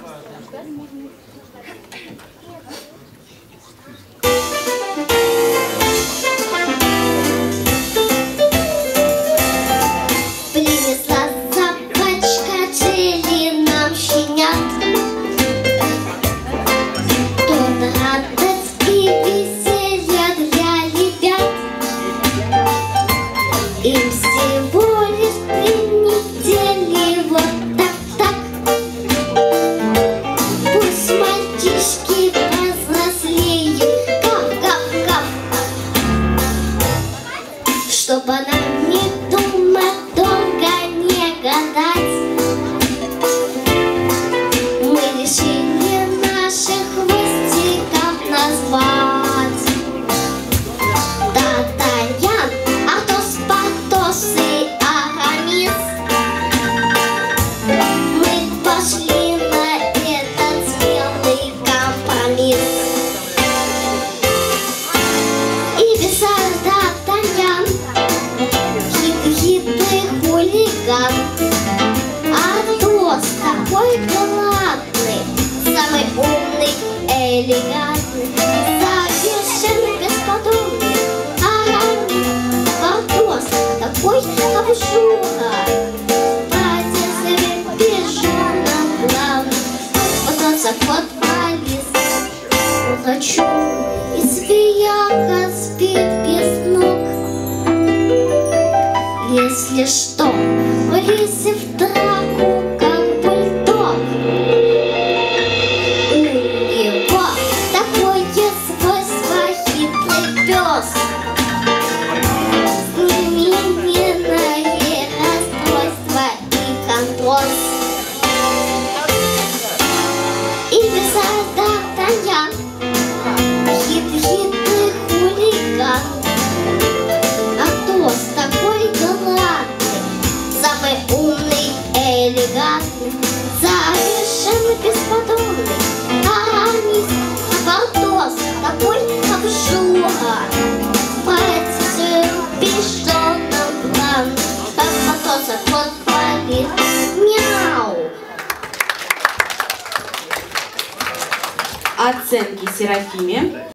Принесла собачка Джили нам щенят. Тут радость и веселье для ребят. Им всего лишь 3 недели, вот так. Пусть мальчишки повзрослеют, кав-кав-кав, чтоб она не думать, долго не гадать. Мы решили наших хвостиков назвать Д'Артаньян, Атос, Портос и Арамис. Мы пошли на этот смелый компромисс. И писал Д'Артаньян, хитрый хулиган. Атос такой галантный, самый умный, элегантный, совершенно бесподобный. Атос такой обжора, против бежонок главный. Пытался футболист, лучом и змеяка спит без ног. Если что, влезь в драку, как бульдог. У него такое свойство хитрый пес. Неизменное расстройство и контроль. И писал Д'Артаньян, хитрый хулиган. Атос такой галантный, самый умный, элегантный, совершенно бесподобный. Арамис, Портос такой обжора, против бежонок главный. Атоса футболист, мяу. Оценки Серафиме.